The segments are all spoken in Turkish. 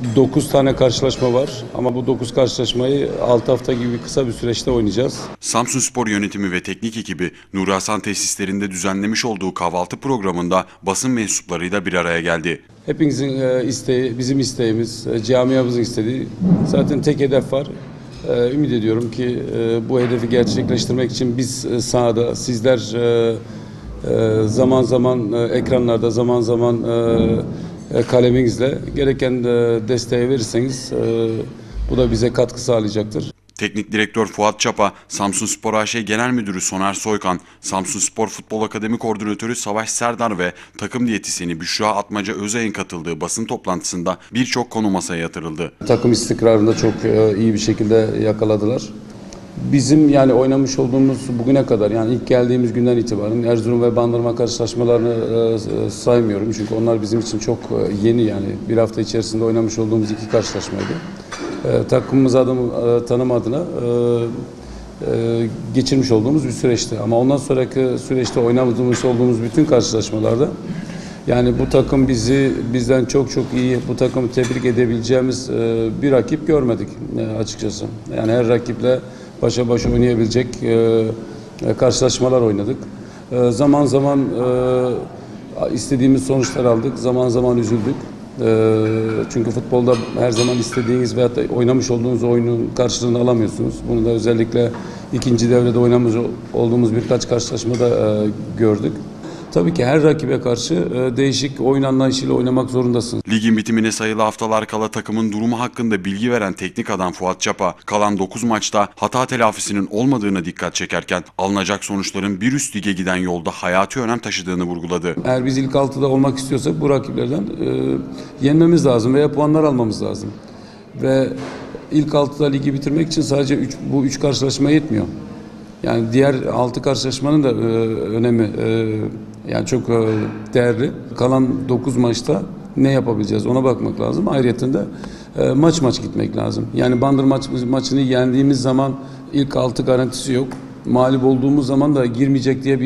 9 tane karşılaşma var ama bu 9 karşılaşmayı 6 hafta gibi kısa bir süreçte oynayacağız. Samsunspor yönetimi ve teknik ekibi Nuri Hasan tesislerinde düzenlemiş olduğu kahvaltı programında basın mensuplarıyla bir araya geldi. Hepinizin isteği, bizim isteğimiz, camiamızın istediği zaten tek hedef var. Ümit ediyorum ki bu hedefi gerçekleştirmek için biz sahada, sizler zaman zaman ekranlarda, zaman zaman kaleminizle gereken desteği verirseniz bu da bize katkı sağlayacaktır. Teknik direktör Fuat Çapa, Samsunspor AŞ Genel Müdürü Soner Soykan, Samsunspor Futbol Akademi Koordinatörü Savaş Serdar ve takım diyetisyeni Büşra Atmaca Özay'ın katıldığı basın toplantısında birçok konu masaya yatırıldı. Takım istikrarını çok iyi bir şekilde yakaladılar. Bizim yani oynamış olduğumuz bugüne kadar yani ilk geldiğimiz günden itibaren Erzurum ve Bandırma karşılaşmalarını saymıyorum. Çünkü onlar bizim için çok yeni yani bir hafta içerisinde oynamış olduğumuz 2 karşılaşmaydı. Takımımız tanım adına geçirmiş olduğumuz bir süreçti. Ama ondan sonraki süreçte oynamış olduğumuz bütün karşılaşmalarda yani bu takım bizden çok iyi, bu takımı tebrik edebileceğimiz bir rakip görmedik açıkçası. Yani her rakiple başa baş oynayabilecek karşılaşmalar oynadık. Zaman zaman istediğimiz sonuçlar aldık, zaman zaman üzüldük. Çünkü futbolda her zaman istediğiniz veyahut da oynamış olduğunuz oyunun karşılığını alamıyorsunuz. Bunu da özellikle ikinci devrede oynamış olduğumuz birkaç karşılaşmada gördük. Tabii ki her rakibe karşı değişik oyun anlayışıyla oynamak zorundasınız. Ligin bitimine sayılı haftalar kala takımın durumu hakkında bilgi veren teknik adam Fuat Çapa, kalan 9 maçta hata telafisinin olmadığına dikkat çekerken alınacak sonuçların bir üst lige giden yolda hayati önem taşıdığını vurguladı. Eğer biz ilk 6'da olmak istiyorsak bu rakiplerden yenmemiz lazım veya puanlar almamız lazım. Ve ilk 6'da ligi bitirmek için sadece bu 3 karşılaşma yetmiyor. Yani diğer 6 karşılaşmanın da önemi yani çok değerli. Kalan 9 maçta ne yapabileceğiz ona bakmak lazım. Ayrıca de maç gitmek lazım. Yani Bandırma maçını yendiğimiz zaman ilk 6 garantisi yok. Mağlup olduğumuz zaman da girmeyecek diye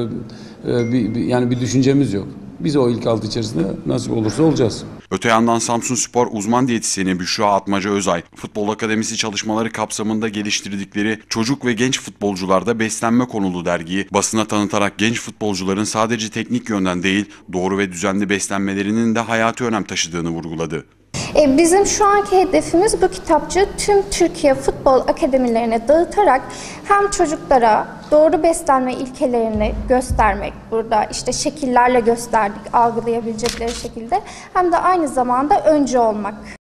bir düşüncemiz yok. Biz o ilk 6 içerisinde nasip olursa olacağız. Öte yandan Samsunspor uzman diyetisyeni Büşra Atmaca Özay, Futbol Akademisi çalışmaları kapsamında geliştirdikleri çocuk ve genç futbolcularda beslenme konulu dergiyi basına tanıtarak genç futbolcuların sadece teknik yönden değil, doğru ve düzenli beslenmelerinin de hayati önem taşıdığını vurguladı. Bizim şu anki hedefimiz bu kitapçığı tüm Türkiye futbol akademilerine dağıtarak hem çocuklara doğru beslenme ilkelerini göstermek, burada işte şekillerle gösterdik algılayabilecekleri şekilde, hem de aynı zamanda öncü olmak.